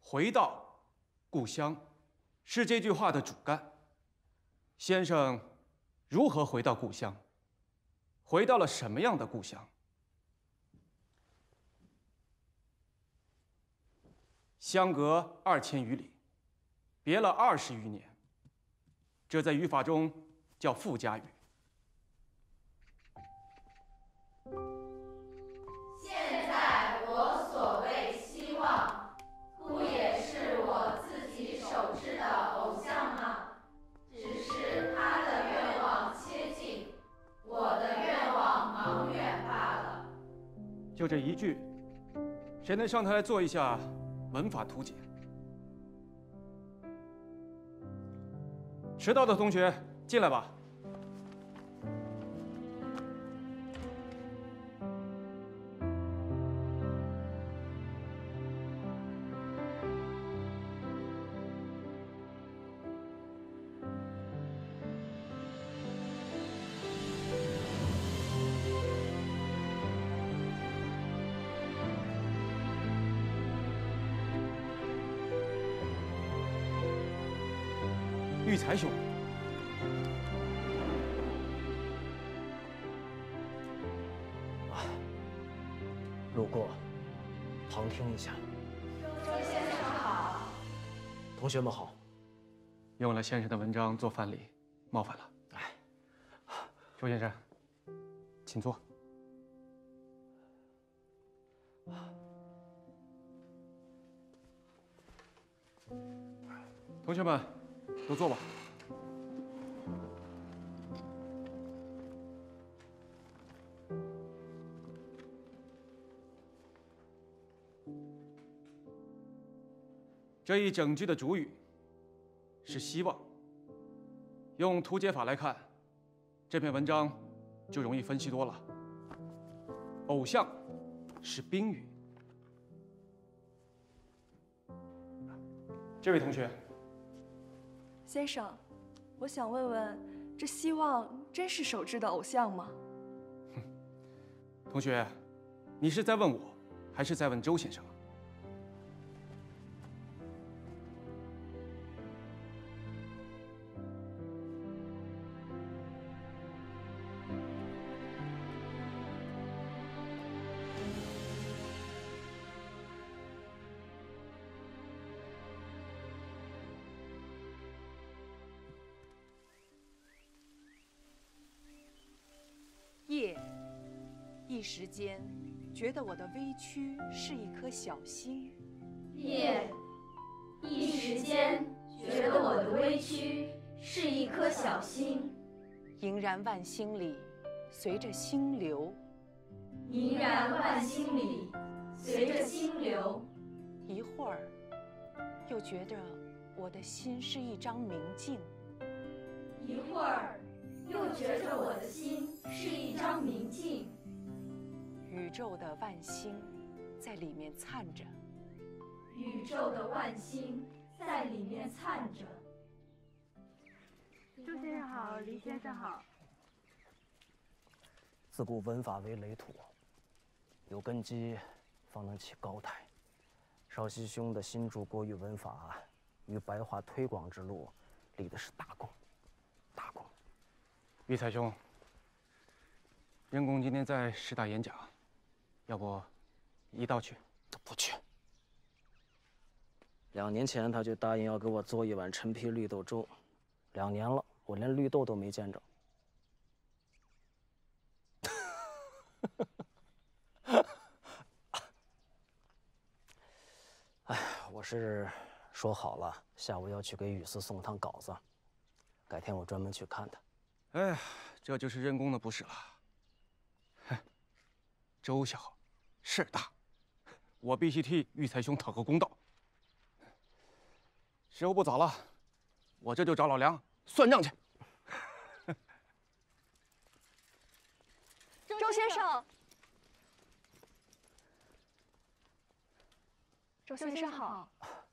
回到故乡是这句话的主干。先生如何回到故乡？回到了什么样的故乡？相隔2000余里，别了20余年，这在语法中叫附加语。 现在我所谓希望，不也是我自己手知的偶像吗？只是他的愿望切近，我的愿望茫远罢了。 就这一句，谁能上台来做一下文法图解？迟到的同学进来吧。育才兄， 路过，旁听一下。 周先生好。 同学们好。 用了先生的文章做范例，冒犯了。 哎， 周先生，请坐。同学们，都坐吧。这一整句的主语是希望。用图解法来看，这篇文章就容易分析多了。偶像是宾语。这位同学， 先生，我想问问，这希望真是手制的偶像吗？ 同学，你是在问我，还是在问周先生？ 夜，一时间觉得我的微躯是一颗小星。 夜，一时间觉得我的微躯是一颗小星。 萦然万星里，随着星流。 萦然万星里，随着星流。 一会儿，又觉得我的心是一张明镜。 一会儿，又觉着我的心是一张明镜。 宇宙的万星在里面灿着。 宇宙的万星在里面灿着。 周先生好，黎先生好。 自古文法为垒土，有根基方能起高台。少熙兄的新著国语文法与白话推广之路，立的是大功，大功。 育才兄，任公今天在师大演讲，要不一道去？ 不去。2年前他就答应要给我做一碗陈皮绿豆粥，2年了，我连绿豆都没见着。哎，我是说好了，下午要去给雨思送趟稿子，改天我专门去看他。 哎呀，这就是任公的不是了。哼，周小，事儿大，我必须替育才兄讨个公道。时候不早了，我这就找老梁算账去。 周先生，周先生好。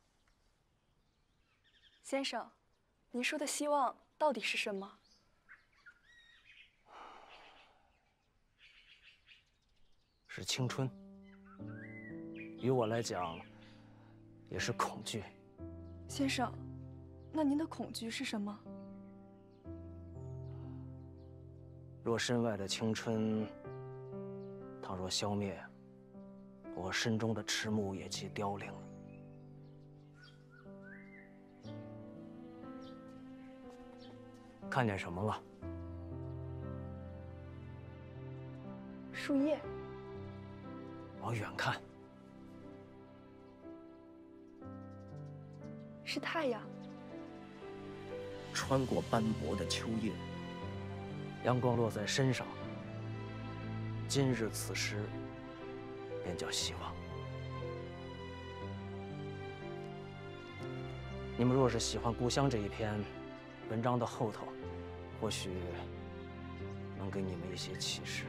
先生，您说的希望到底是什么？ 是青春。于我来讲， 也是恐惧。 先生，那您的恐惧是什么？ 若身外的青春，倘若消灭，我身中的迟暮也即凋零。看见什么了？ 树叶。 往远看， 是太阳。 穿过斑驳的秋叶，阳光落在身上。今日此时，便叫希望。你们若是喜欢故乡这一篇文章的后头，或许能给你们一些启示。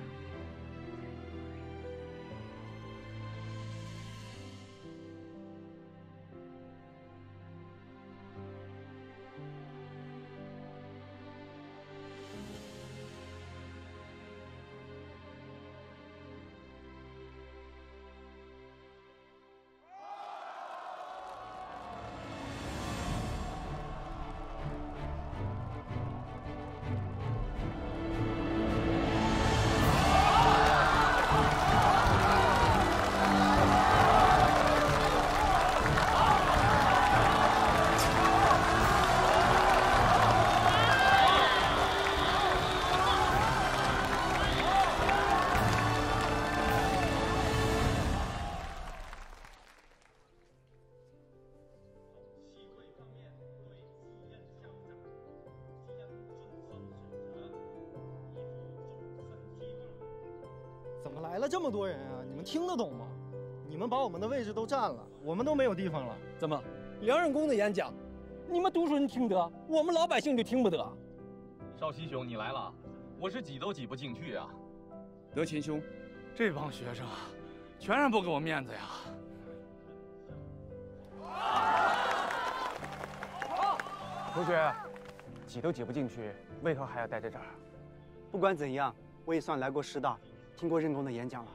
怎么来了这么多人啊？你们听得懂吗？你们把我们的位置都占了，我们都没有地方了。 怎么，梁任公的演讲，你们读书人听得，我们老百姓就听不得？ 少熙兄，你来了，我是挤都挤不进去啊。 德勤兄， 这帮学生全然不给我面子呀！ 同学，挤都挤不进去，为何还要待在这儿？ 不管怎样，我也算来过师大，听过任公的演讲了。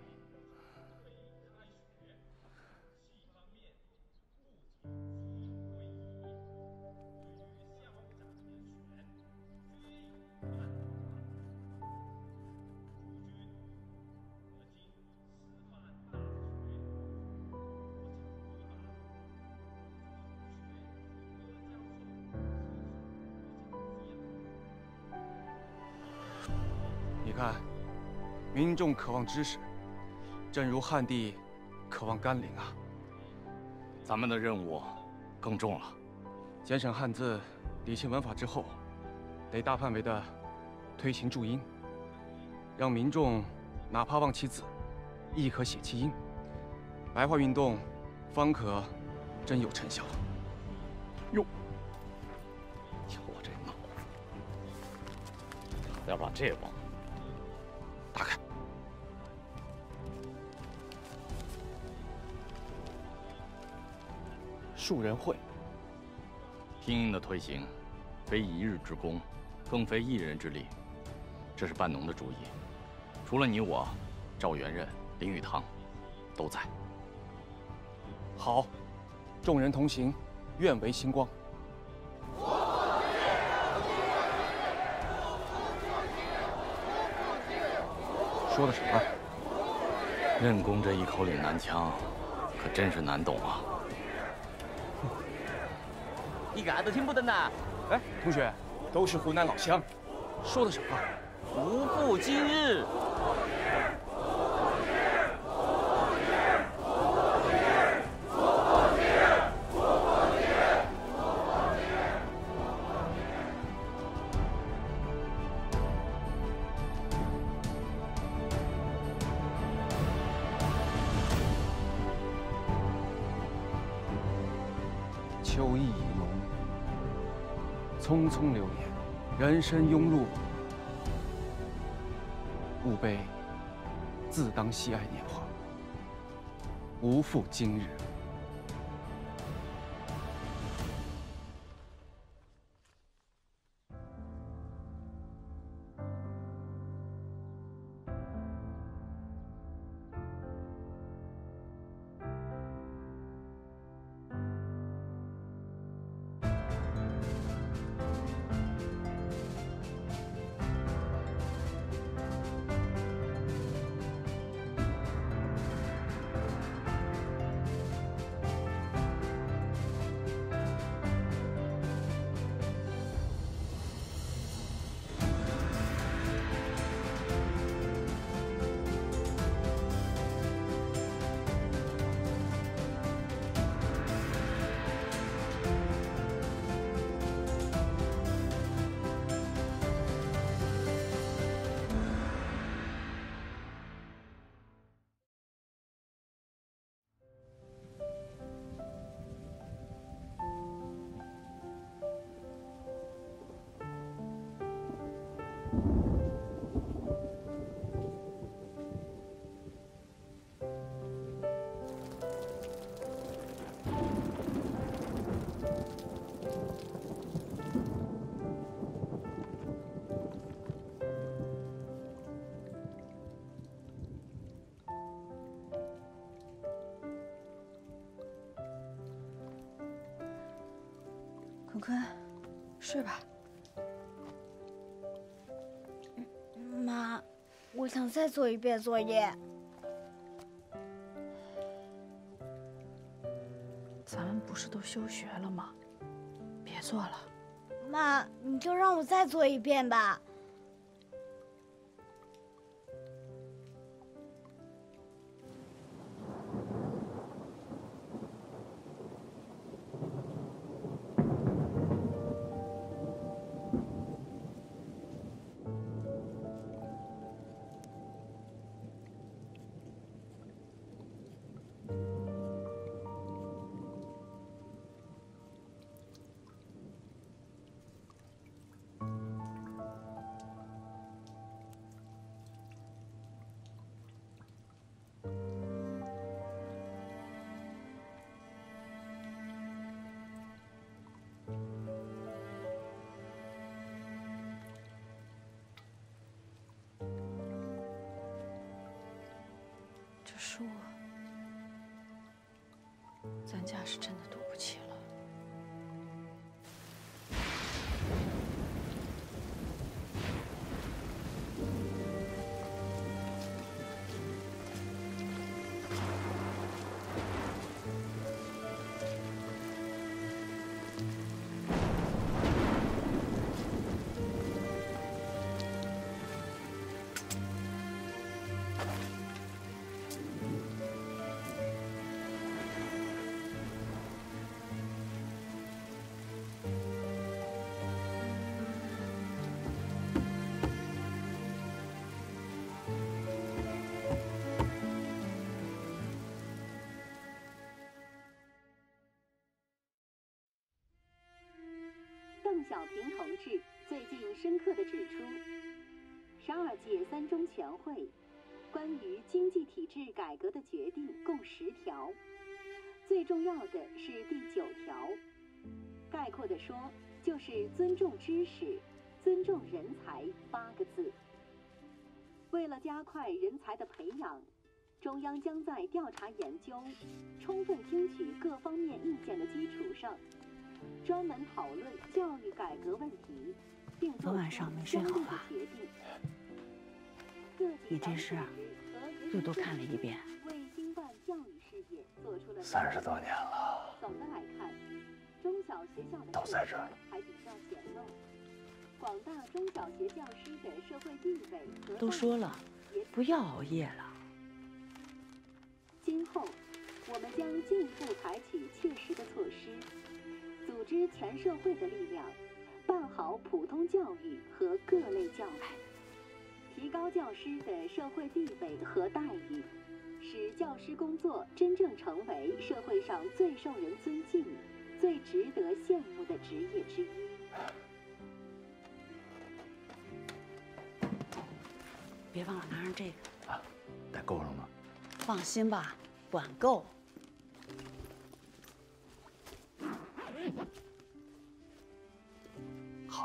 你看，民众渴望知识，正如汉帝渴望甘霖啊。 咱们的任务更重了。 简审汉字，理清文法之后，得大范围的推行注音，让民众哪怕忘其字，亦可写其音。白话运动方可真有成效。 哟，瞧我这脑子，要把这帮打开。 庶人会。 拼音的推行，非一日之功，更非一人之力，这是半农的主意。除了你我，赵元任、林语堂都在。 好，众人同行，愿为星光。说的什么？ 任公这一口岭南腔，可真是难懂啊！ 一个都听不懂呐！ 哎，同学，都是湖南老乡，说的什么？ 无负今日。 秋意已浓，匆匆流年，人生庸碌，吾辈自当惜爱年华，无负今日。 坤，睡吧。 妈，我想再做一遍作业。 咱们不是都休学了吗？别做了。 妈，你就让我再做一遍吧。 这书，咱家是真的读不起了。 邓小平同志最近深刻地指出，12届3中全会关于经济体制改革的决定共10条，最重要的是第9条，概括地说就是尊重知识、尊重人才8个字。为了加快人才的培养，中央将在调查研究、充分听取各方面意见的基础上，专门讨论教育改革问题，并做出相应的决定。 你这诗啊，又都看了一遍。 为兴办教育事业做出了 30多年了。 总的来看，中小学校的都在这儿还比较简陋。广大中小学教师的社会地位和都说了，不要熬夜了。 今后，我们将进一步采取切实的措施，组织全社会的力量，办好普通教育和各类教育，提高教师的社会地位和待遇，使教师工作真正成为社会上最受人尊敬、最值得羡慕的职业之一。 别忘了拿上这个啊，带够了吗？ 放心吧，管够。 好。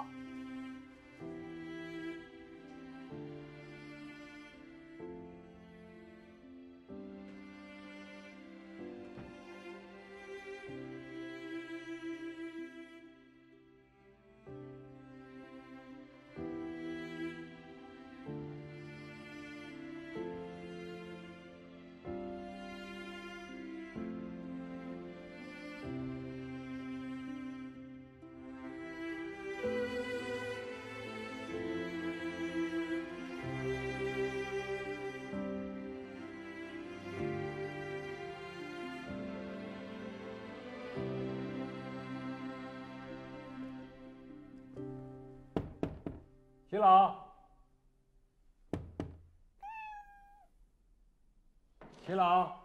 齐老，齐老，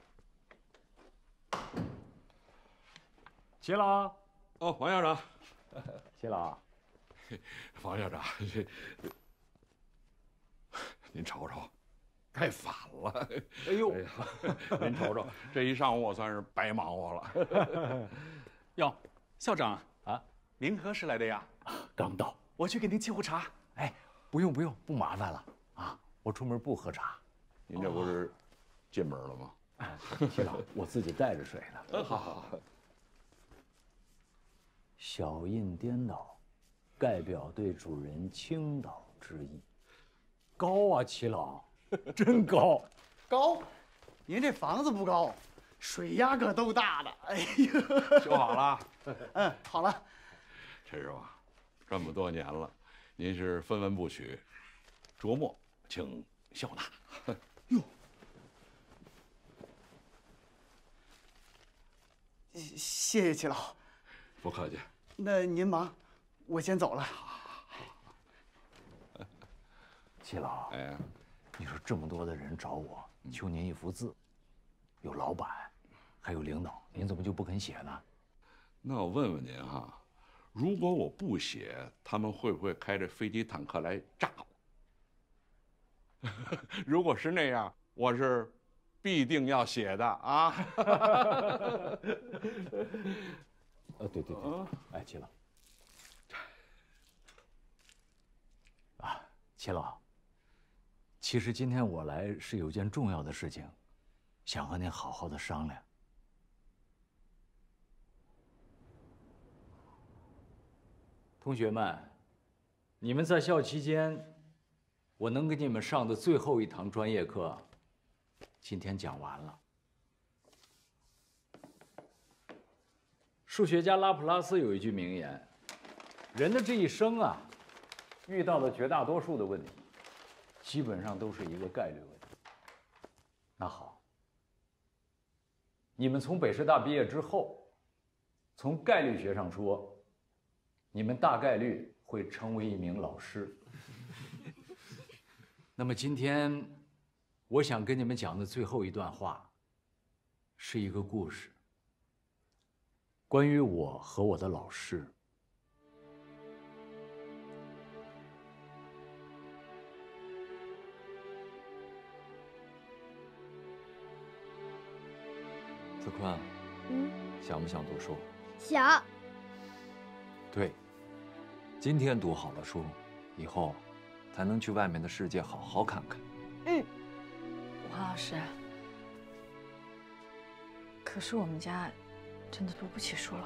齐老， 哦，王校长， 齐老， 王校长，您瞅瞅，太反了！ 哎呦， 您瞅瞅，这一上午我算是白忙活了。 哟，校长啊， 您何时来的呀？ 刚到， 我去给您沏壶茶。 哎，不用不用，不麻烦了啊！我出门不喝茶。 您这不是进门了吗？ 齐老，我自己带着水呢。 好好好。 小印颠倒，代表对主人倾倒之意。高啊，齐老，真高。 高，您这房子不高，水压可都大的。哎呀， 修好了。 嗯，好了。 陈师傅，这么多年了，您是分文不取，琢磨请笑纳。 哟，谢谢齐老。 不客气。 那您忙，我先走了。 齐老， 哎， 你说这么多的人找我求您一幅字，有老板，还有领导，您怎么就不肯写呢？ 那我问问您哈，如果我不写，他们会不会开着飞机坦克来炸我？如果是那样，我是必定要写的啊。 对，哎，齐老，啊，齐老，其实今天我来是有件重要的事情，想和您好好的商量。同学们，你们在校期间，我能给你们上的最后一堂专业课，今天讲完了。数学家拉普拉斯有一句名言：人的这一生啊，遇到的绝大多数的问题，基本上都是一个概率问题。那好，你们从北师大毕业之后，从概率学上说，你们大概率会成为一名老师。那么今天，我想跟你们讲的最后一段话，是一个故事。关于我和我的老师。 子坤，想不想读书？ 想。 对，今天读好了书，以后才能去外面的世界好好看看。 王老师，可是我们家真的读不起书了。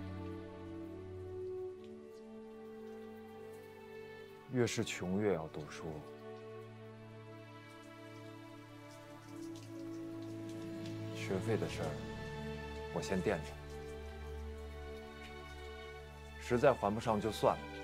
越是穷越要读书。学费的事儿，我先垫着，实在还不上就算了。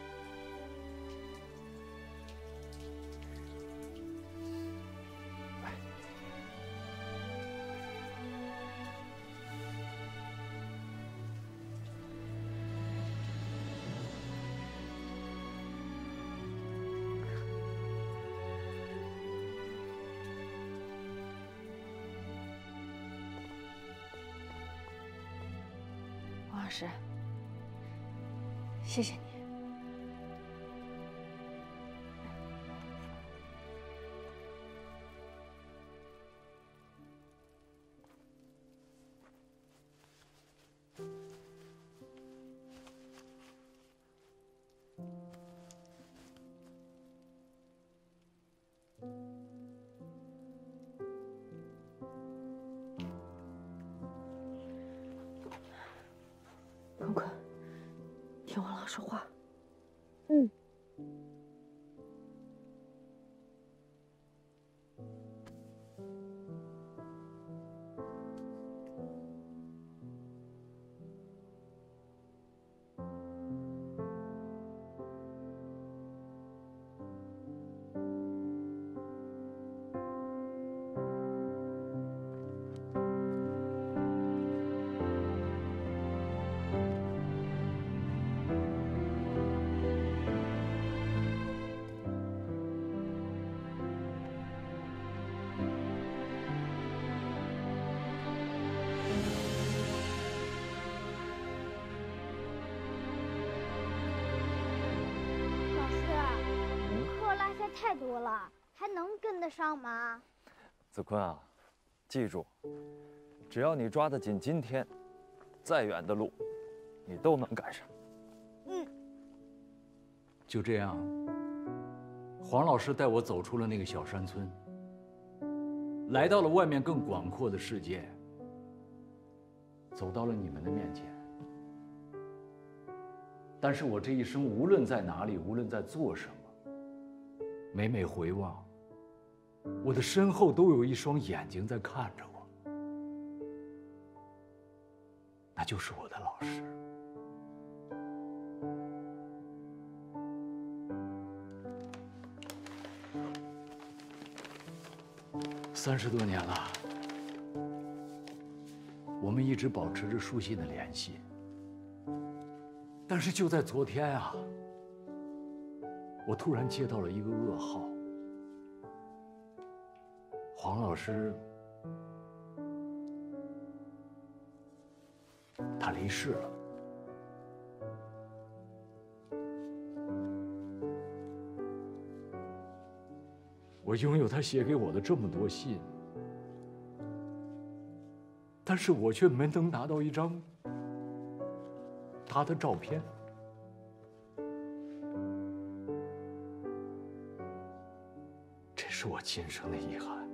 王老师，谢谢你。坤坤，听我老师话。 太多了，还能跟得上吗？ 子坤啊，记住，只要你抓得紧今天，再远的路，你都能赶上。 就这样，黄老师带我走出了那个小山村，来到了外面更广阔的世界，走到了你们的面前。 但是我这一生无论在哪里，无论在做什么，每每回望，我的身后都有一双眼睛在看着我，那就是我的老师。30多年了，我们一直保持着书信的联系。但是就在昨天啊，我突然接到了一个噩耗，黄老师他离世了。我拥有他写给我的这么多信，但是我却没能拿到一张他的照片。这是我今生的遗憾。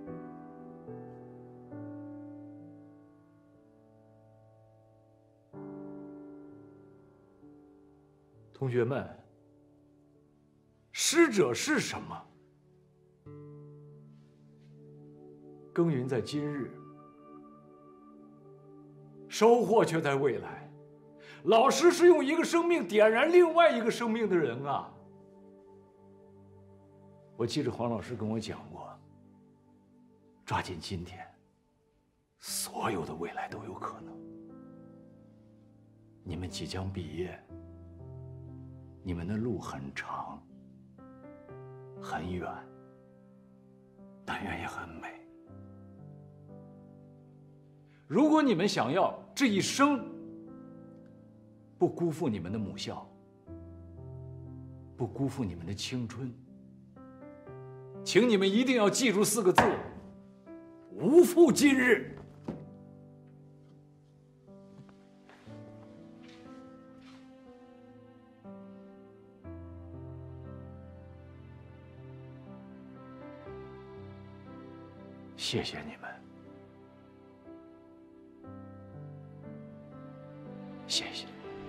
同学们，师者是什么？耕耘在今日，收获却在未来。老师是用一个生命点燃另外一个生命的人啊！我记着黄老师跟我讲过，抓紧今天，所有的未来都有可能。你们即将毕业，你们的路很长，很远，但愿也很美。如果你们想要这一生不辜负你们的母校，不辜负你们的青春，请你们一定要记住4个字：无负今日。谢谢你们。谢谢。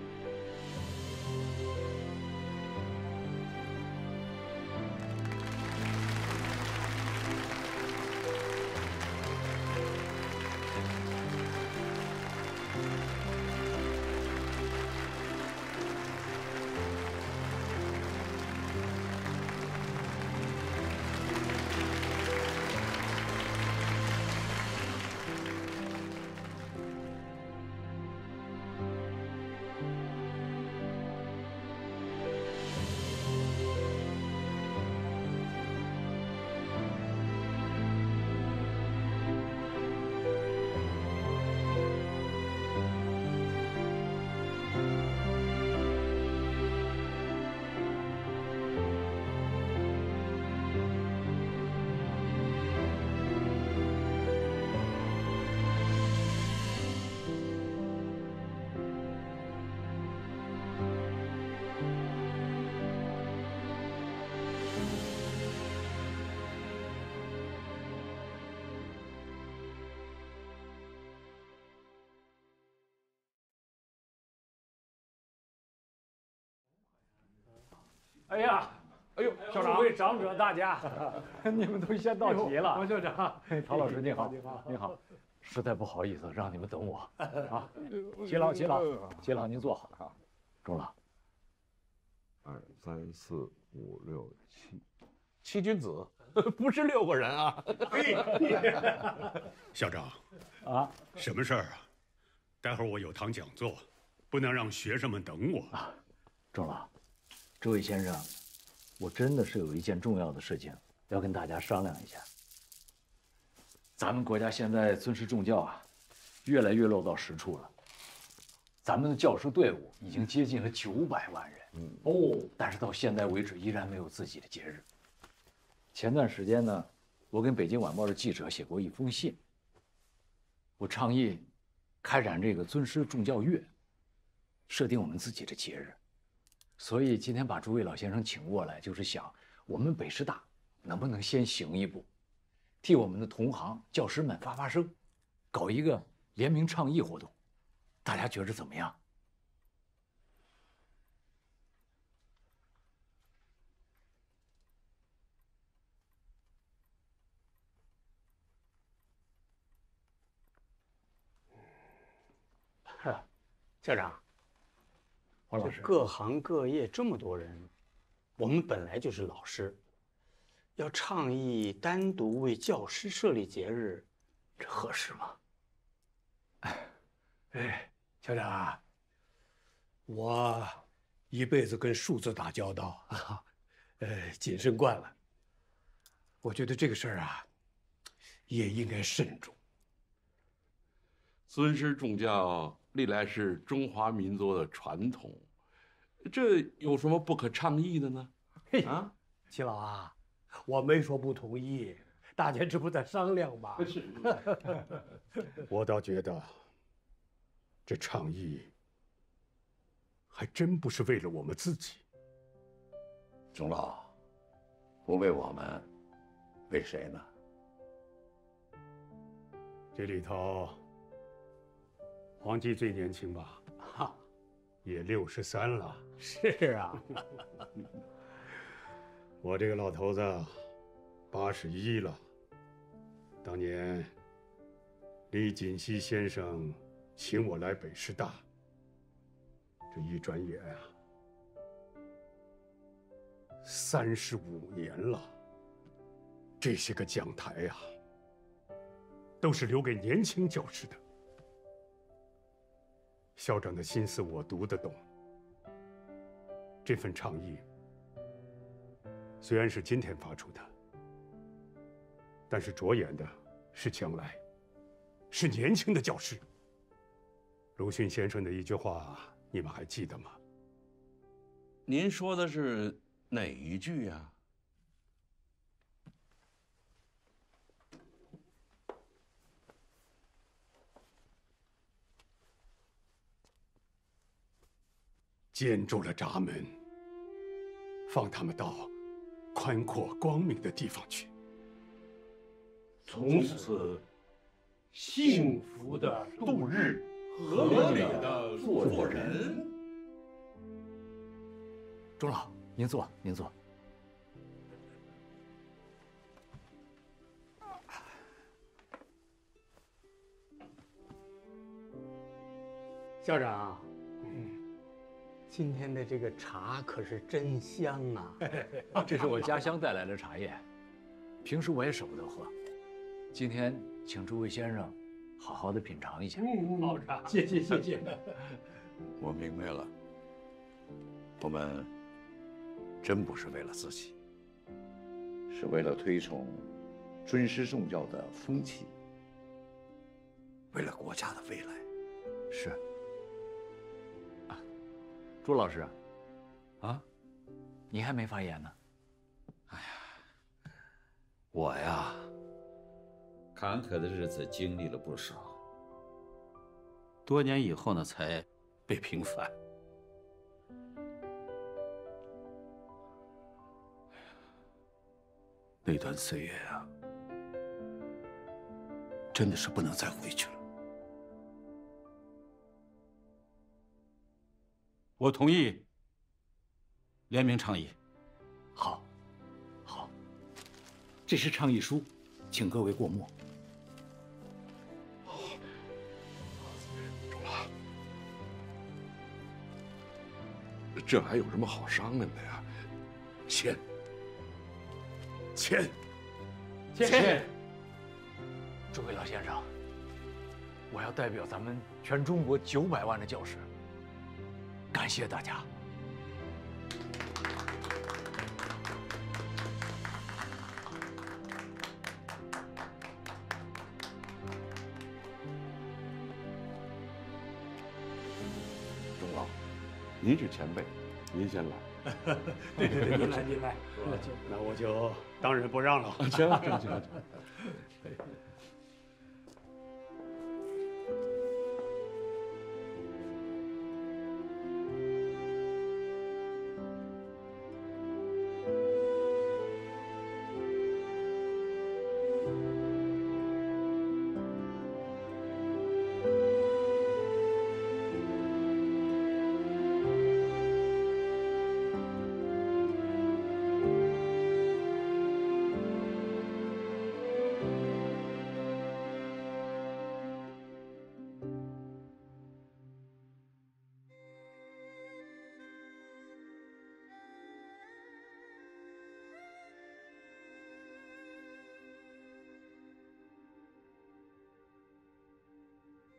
哎呀，哎呦，校长，诸位长者大家，你们都先到齐了。王校长，曹老师您好，您好，实在不好意思让你们等我啊。齐老，齐老，齐老，您坐好。钟老，2、3、4、5、6、7，7君子，不是6个人啊。 校长，啊，什么事儿啊？待会儿我有堂讲座，不能让学生们等我。 钟老。这位先生，我真的是有一件重要的事情要跟大家商量一下。咱们国家现在尊师重教啊，越来越落到实处了。咱们的教师队伍已经接近了900万人，但是到现在为止依然没有自己的节日。前段时间呢，我跟北京晚报的记者写过一封信，我倡议开展这个尊师重教月，设定我们自己的节日。所以今天把诸位老先生请过来，就是想我们北师大能不能先行一步，替我们的同行教师们发发声，搞一个联名倡议活动，大家觉着怎么样？ 校长， 黄老师， 各行各业这么多人，我们本来就是老师，要倡议单独为教师设立节日，这合适吗？ 哎，校长啊，我一辈子跟数字打交道啊，谨慎惯了。我觉得这个事儿啊，也应该慎重。 尊师重教历来是中华民族的传统，这有什么不可倡议的呢？啊， 齐老啊，我没说不同意，大家这不在商量吗？ 是。 我倒觉得，这倡议还真不是为了我们自己。 钟老，不为我们，为谁呢？ 这里头，黄基最年轻吧？ 哈， 也63了。 是啊。 我这个老头子81了。当年李锦熙先生请我来北师大，这一转眼啊，35年了。这些个讲台呀，都是留给年轻教师的。校长的心思我读得懂。这份倡议虽然是今天发出的，但是着眼的是将来，是年轻的教师。鲁迅先生的一句话，你们还记得吗？ 您说的是哪一句呀？ 建筑了闸门，放他们到宽阔光明的地方去， 从此幸福的度日，合理的做人。 钟老，您坐，您坐。 校长，今天的这个茶可是真香啊！ 这是我家乡带来的茶叶，平时我也舍不得喝，今天请诸位先生好好的品尝一下。 好茶，谢谢谢谢。 我明白了，我们真不是为了自己， 是为了推崇尊师重教的风气， 为了国家的未来。 是。朱老师，啊，你还没发言呢。 哎呀，我呀，坎坷的日子经历了不少，多年以后呢，才被平反。那段岁月啊，真的是不能再回去了。我同意联名倡议。 好，好，这是倡议书，请各位过目。 中了，这还有什么好商量的呀？签，签， 签！诸位老先生，我要代表咱们全中国900万的教师，感谢大家。 钟老，您是前辈，您先来。 对对对，您来您来。 那我就当仁不让了。 行行行。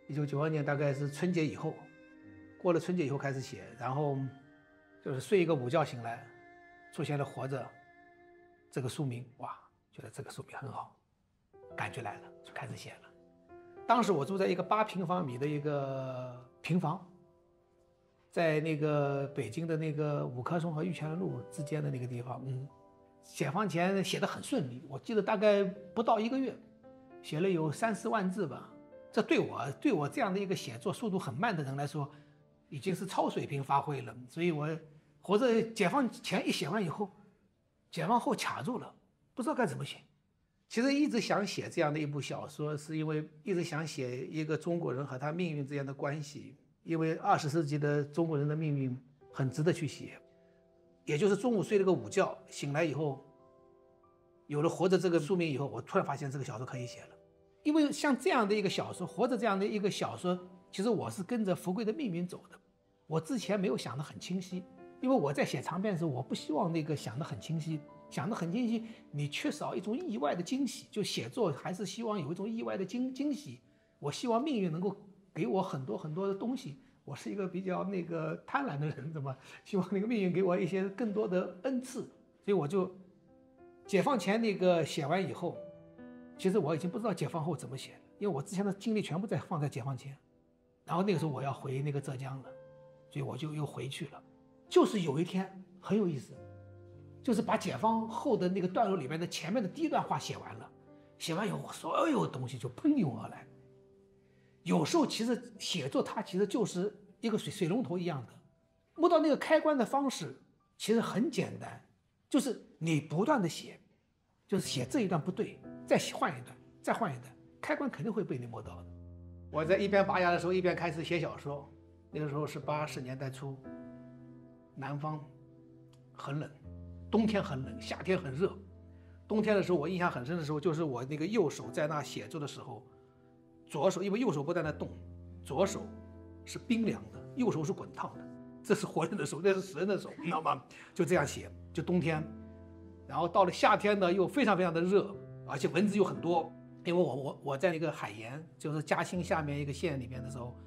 1992年大概是春节以后，过了春节以后开始写，然后就是睡一个午觉醒来，出现了《活着》这个书名，哇，觉得这个书名很好，感觉来了，就开始写了。当时我住在一个8平方米的一个平房，在那个北京的那个五棵松和玉泉路之间的那个地方，解放前写得很顺利，我记得大概不到1个月，写了有3、4万字吧。这对我这样的一个写作速度很慢的人来说，已经是超水平发挥了。所以我活着解放前一写完以后，解放后卡住了，不知道该怎么写。其实一直想写这样的一部小说，是因为一直想写一个中国人和他命运之间的关系，因为20世纪的中国人的命运很值得去写。也就是中午睡了个午觉，醒来以后，有了《活着》这个书名以后，我突然发现这个小说可以写了。因为像这样的一个小说，《活着》这样的一个小说，其实我是跟着福贵的命运走的。我之前没有想得很清晰，因为我在写长篇的时候，我不希望那个想得很清晰，想得很清晰，你缺少一种意外的惊喜。就写作还是希望有一种意外的惊喜。我希望命运能够给我很多很多的东西。我是一个比较那个贪婪的人，希望那个命运给我一些更多的恩赐。所以我就解放前那个写完以后，其实我已经不知道解放后怎么写了，因为我之前的精力全部放在解放前。然后那个时候我要回那个浙江了，所以我就又回去了。就是有一天很有意思，就是把解放后的那个段落里面的前面的第1段话写完了，写完以后所有东西就喷涌而来。有时候其实写作它其实就是一个水龙头一样的，摸到那个开关的方式其实很简单，就是你不断的写，就是写这一段不对，再换一段，再换一段，开关肯定会被你摸到的。我在一边拔牙的时候，一边开始写小说。那个时候是80年代初，南方很冷，冬天很冷，夏天很热。冬天的时候，我印象很深的时候，就是我那个右手在那写作的时候，左手因为右手不在那动，左手是冰凉的，右手是滚烫的。这是活人的手，那是死人的手，你知道吗？就这样写，就冬天。然后到了夏天呢，又非常非常的热，而且蚊子又很多。因为我在那个海盐，就是嘉兴下面一个县里面的时候，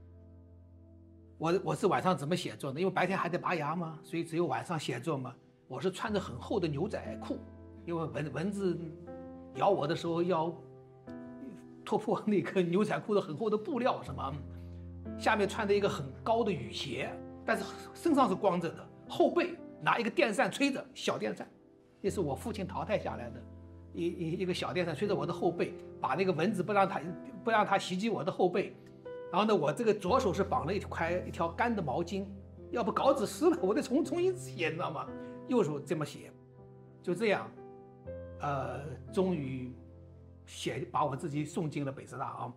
我是晚上怎么写作呢？因为白天还得拔牙嘛，所以只有晚上写作嘛。我是穿着很厚的牛仔裤，因为蚊子咬我的时候要脱破那个牛仔裤的很厚的布料，什么，下面穿着一个很高的雨鞋，但是身上是光着的，后背拿一个电扇吹着，小电扇，那是我父亲淘汰下来的。一个小电扇吹着我的后背，把那个蚊子不让它袭击我的后背。然后呢，我这个左手是绑了一条干的毛巾，要不稿纸湿了，我得重新写，你知道吗？右手这么写，就这样，终于把我自己送进了北师大啊。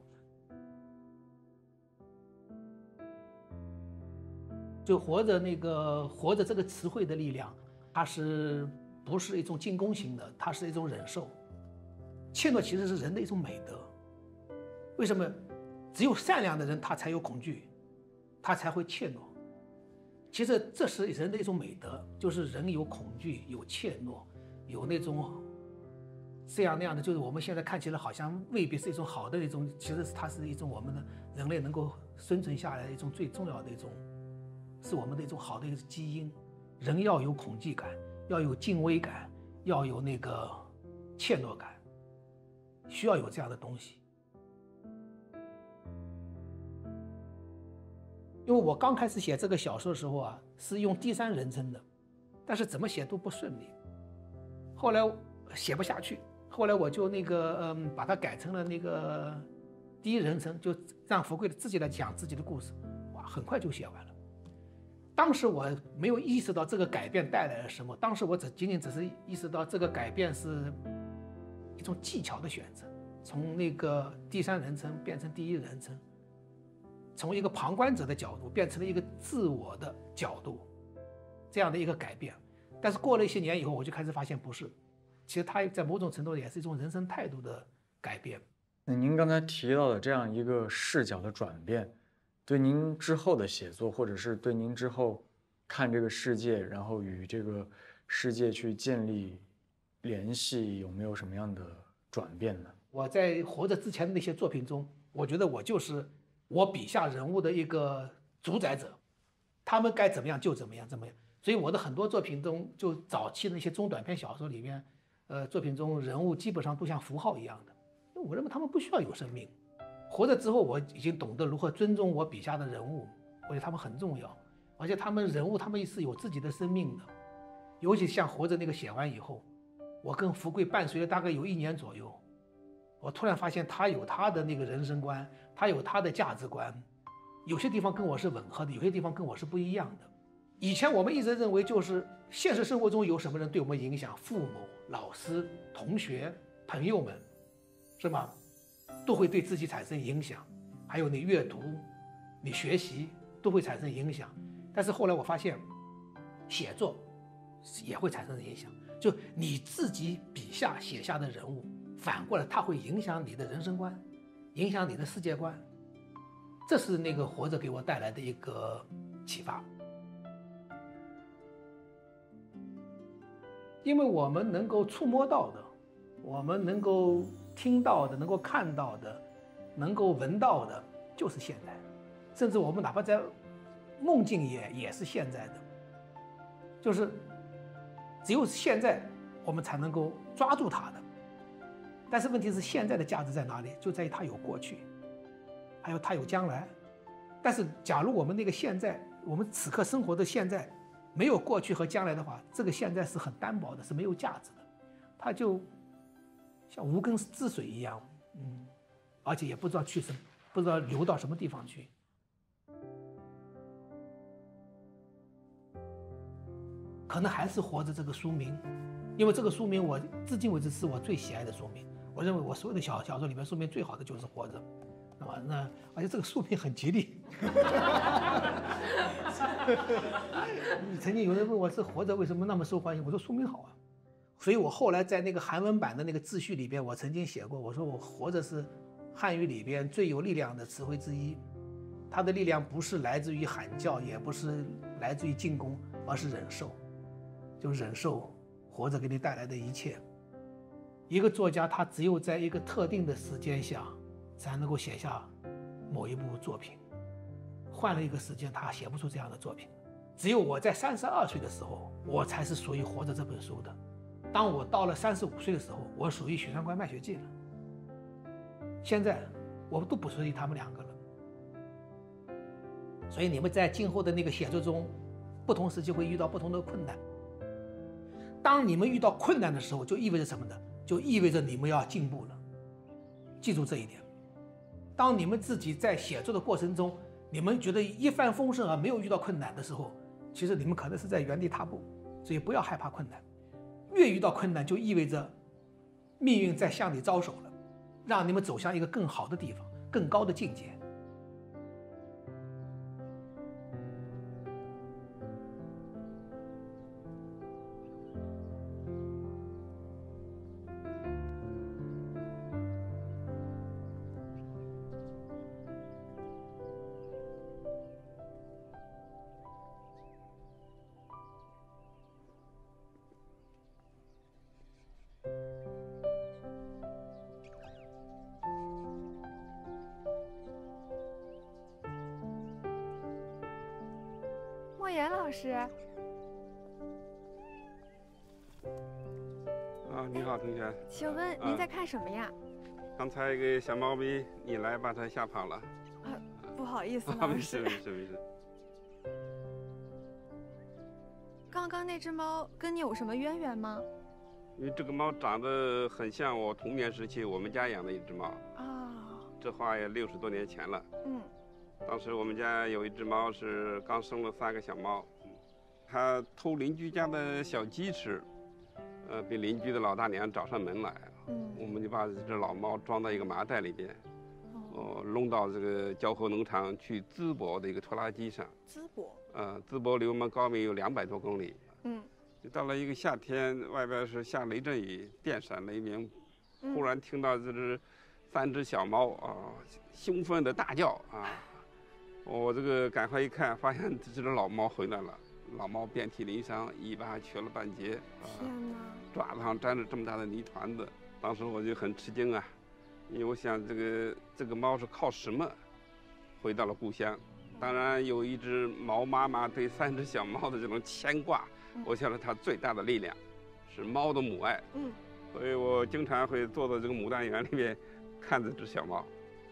就活着这个词汇的力量，它是不是一种进攻型的？它是一种忍受。怯懦其实是人的一种美德。为什么？只有善良的人他才有恐惧，他才会怯懦。其实这是人的一种美德，就是人有恐惧，有怯懦，有那种这样那样的，就是我们现在看起来好像未必是一种好的一种，其实它是一种我们的人类能够生存下来的一种最重要的一种，是我们的一种好的一个基因。人要有恐惧感，要有敬畏感，要有那个怯懦感，需要有这样的东西。因为我刚开始写这个小说的时候啊，是用第三人称的，但是怎么写都不顺利。后来写不下去，后来我就把它改成了那个第一人称，就让福贵自己来讲自己的故事。哇，很快就写完了。当时我没有意识到这个改变带来了什么，当时我仅仅只是意识到这个改变是一种技巧的选择，从那个第三人称变成第一人称。从一个旁观者的角度变成了一个自我的角度，这样的一个改变。但是过了一些年以后，我就开始发现不是，其实它在某种程度也是一种人生态度的改变。 那您刚才提到的这样一个视角的转变，对您之后的写作，或者是对您之后看这个世界，然后与这个世界去建立联系，有没有什么样的转变呢？ 我在活着之前的那些作品中，我觉得我就是我笔下人物的一个主宰者，他们该怎么样就怎么样，所以我的很多作品中，就早期的那些中短篇小说里面，作品中人物基本上都像符号一样的。我认为他们不需要有生命。活着之后，我已经懂得如何尊重我笔下的人物，我觉得他们很重要，而且他们人物他们是有自己的生命的。尤其像活着那个写完以后，我跟福贵伴随了大概有1年左右，我突然发现他有他的那个人生观，他有他的价值观，有些地方跟我是吻合的，有些地方跟我是不一样的。以前我们一直认为就是现实生活中有什么人对我们影响，父母、老师、同学、朋友们，是吗？都会对自己产生影响，还有你阅读、你学习都会产生影响。但是后来我发现，写作也会产生影响，就你自己笔下写下的人物，反过来它会影响你的人生观，影响你的世界观。这是那个活着给我带来的一个启发。因为我们能够触摸到的，我们能够听到的，能够看到的，能够闻到的，就是现在。甚至我们哪怕在梦境也是现在的，就是只有现在我们才能够抓住它的。但是问题是，现在的价值在哪里？就在于它有过去，还有它有将来。但是假如我们那个现在，我们此刻生活的现在没有过去和将来的话，这个现在是很单薄的，是没有价值的，它就像无根之水一样，而且也不知道去什么，不知道流到什么地方去。可能还是活着这个书名，因为这个书名我至今为止是我最喜爱的书名。我认为我所有的小说里面书名最好的就是活着，那而且这个书名很吉利。曾经有人问我是活着为什么那么受欢迎，我说书名好啊。所以我后来在那个韩文版的那个自序里边，我曾经写过，我说我活着是汉语里边最有力量的词汇之一，它的力量不是来自于喊叫，也不是来自于进攻，而是忍受，就忍受活着给你带来的一切。一个作家他只有在一个特定的时间下才能够写下某一部作品，换了一个时间他写不出这样的作品。只有我在32岁的时候，我才是属于活着这本书的。当我到了35岁的时候，我属于《许三观卖血记》了。现在我们都不属于他们两个了。所以你们在今后的那个写作中，不同时期会遇到不同的困难。当你们遇到困难的时候，就意味着什么呢？就意味着你们要进步了。记住这一点。当你们自己在写作的过程中，你们觉得一帆风顺而没有遇到困难的时候，其实你们可能是在原地踏步。所以不要害怕困难，越遇到困难就意味着命运在向你招手了，让你们走向一个更好的地方，更高的境界。 莫言老师， 你好，同学。 请问您在看什么呀？ 刚才一个小猫咪，你来把它吓跑了。 不好意思， 老师。没事没事没事。 刚刚那只猫跟你有什么渊源吗？ 因为这个猫长得很像我童年时期我们家养的一只猫。这话也60多年前了。当时我们家有一只猫是刚生了3个小猫，它偷邻居家的小鸡吃，被邻居的老大娘找上门来，我们就把这只老猫装到一个麻袋里边，弄到这个交河农场去淄博的一个拖拉机上。 淄博？ 淄博离我们高明有200多公里。就到了一个夏天，外边是下雷阵雨，电闪雷鸣，忽然听到这只3只小猫兴奋的大叫我这个赶快一看，发现这只老猫回来了。老猫遍体鳞伤，尾巴还瘸了半截，爪子上沾着这么大的泥团子。当时我就很吃惊啊，因为我想这个猫是靠什么回到了故乡。当然，有一只猫妈妈对3只小猫的这种牵挂，我想是它最大的力量，是猫的母爱。所以我经常会坐在这个牡丹园里面看这只小猫。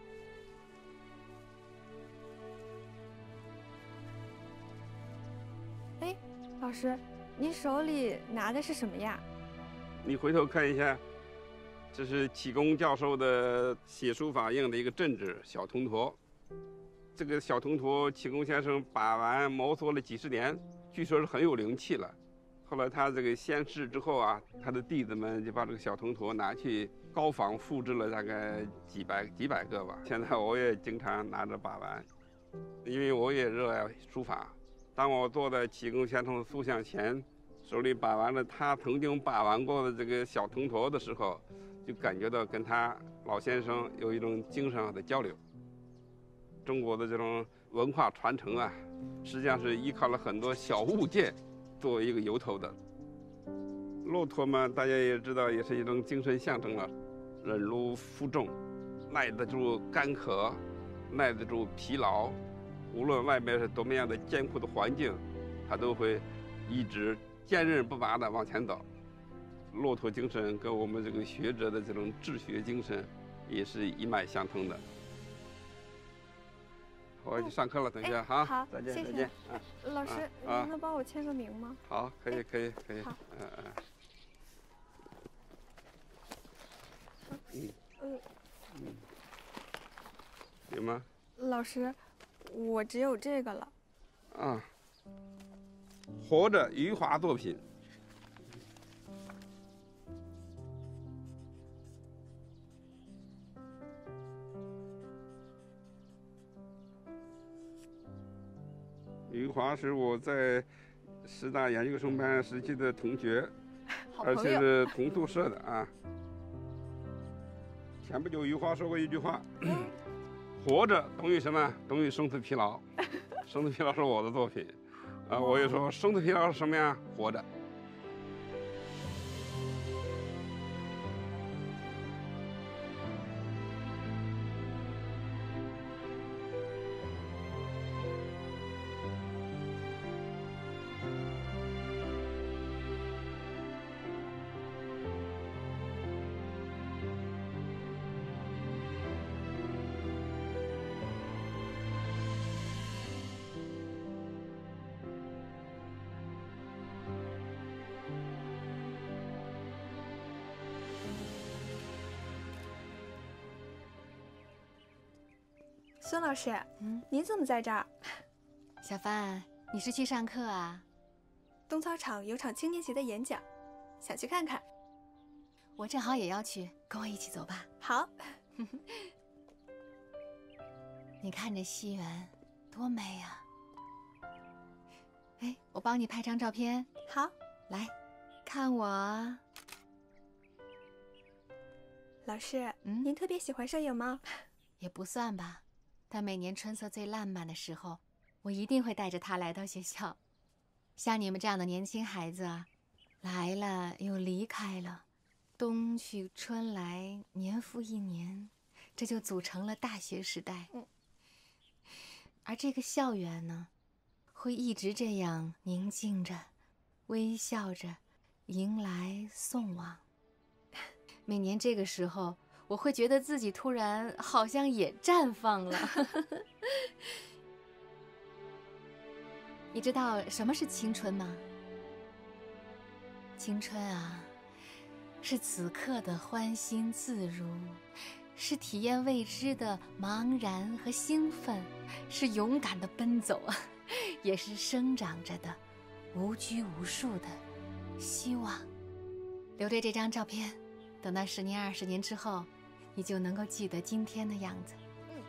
哎，老师，您手里拿的是什么呀？ 你回头看一下，这是启功教授的写书法用的一个镇纸小铜坨。这个小铜坨，启功先生把玩摸索了几十年，据说是很有灵气了。后来他这个仙逝之后啊，他的弟子们就把这个小铜坨拿去高仿复制了大概几百个吧。现在我也经常拿着把玩，因为我也热爱书法。当我坐在启功先生的塑像前，手里把玩了他曾经把玩过的这个小铜坨的时候，就感觉到跟他老先生有一种精神上的交流。中国的这种文化传承啊，实际上是依靠了很多小物件作为一个由头的。骆驼嘛，大家也知道，也是一种精神象征了，忍辱负重，耐得住干渴，耐得住疲劳，无论外面是多么样的艰苦的环境，它都会一直坚韧不拔地往前走。骆驼精神跟我们这个学者的这种治学精神也是一脉相通的。我要去上课了，等一下哈。 好， 再见， 谢谢。 再见。 老师，您能帮我签个名吗？ 好，可以。 好。 有吗？ 老师，我只有这个了。 啊。活着余华作品。余华是我在师大研究生班时期的同学，而且是同宿舍的啊。前不久余华说过一句话：“活着等于什么？等于生死疲劳。生死疲劳是我的作品，啊，我也说生死疲劳是什么呀？活着。” 孙老师，您怎么在这儿？ 小范，你是去上课啊？ 东操场有场青年节的演讲，想去看看。 我正好也要去，跟我一起走吧。 好。 你看这西园多美呀！哎，我帮你拍张照片。 好， 来，看我。 老师，您特别喜欢摄影吗？ 也不算吧。但每年春色最烂漫的时候，我一定会带着它来到学校。像你们这样的年轻孩子啊，来了又离开了，冬去春来，年复一年，这就组成了大学时代。而这个校园呢，会一直这样宁静着，微笑着，迎来送往。每年这个时候，我会觉得自己突然好像也绽放了。你知道什么是青春吗？青春啊，是此刻的欢欣自如，是体验未知的茫然和兴奋，是勇敢的奔走，也是生长着的无拘无束的希望。留着这张照片，等到10年、20年之后，你就能够记得今天的样子。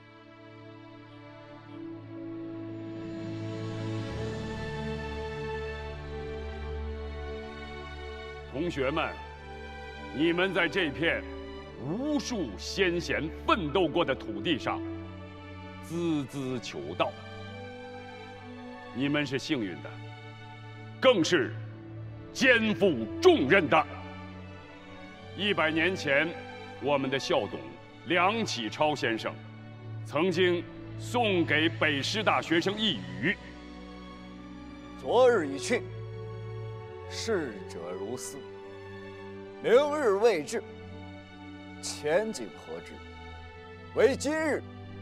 同学们，你们在这片无数先贤奋斗过的土地上孜孜求道，你们是幸运的，更是肩负重任的。100年前，我们的校董梁启超先生曾经送给北师大学生一语： 昨日已去，逝者如斯。明日未至，前景何至？唯今日，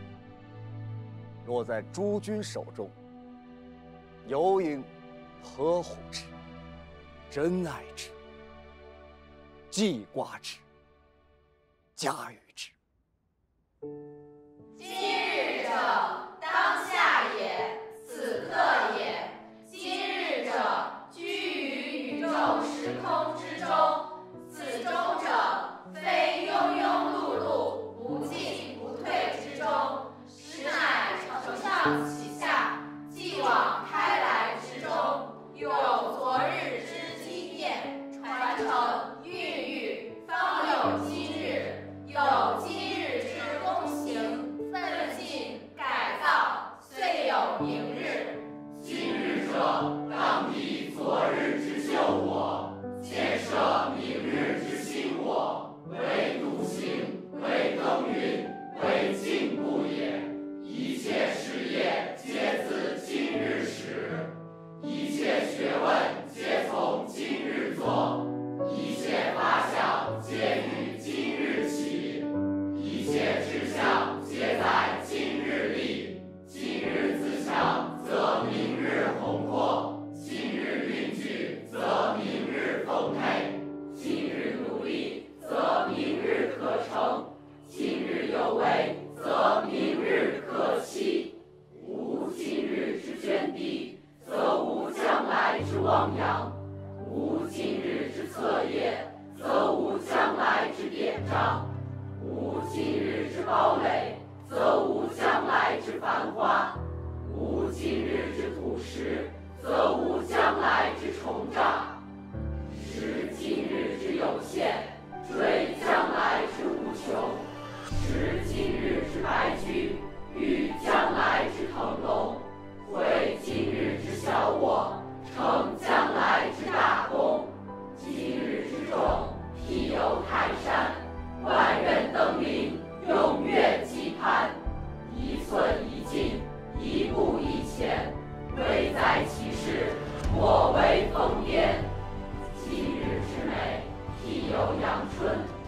若在诸君手中，犹应呵护之，珍爱之，记挂之，加于之。 今日者，当下也，此刻也。今日者，居于宇宙时空之中，此中者，非庸庸碌碌，不进不退之中，实乃承上启下，继往开来之中，有昨日之积淀，传承孕育，方有今日，有今日之躬行，奋进改造，遂有明日。今日者，当以昨日之旧我，建设明日之新我，为笃行，为耕耘，为进步也。一切事业皆自今日始，一切学问皆从今日作，一切发想皆于今日起，一切志向皆在今日立。今日自强，则明日宏阔；今日运举，则明日丰沛；今日努力，则明日可成；今日有为，则明日可期。无今日之涓滴，则无将来之汪洋；无今日之册页，则无将来之典章；无今日之堡垒，则无将来之繁华；无今日之土石，则无将来之重炸。识今日之有限，追将来之无穷；识今日之白驹，遇将来之腾龙；会今日之小我，成将来之大功。今日之众，譬有泰山，万仞登临，踊跃击攀，一寸一进，一步一前，贵在其事，莫为疯癫。今日之美，譬有阳春。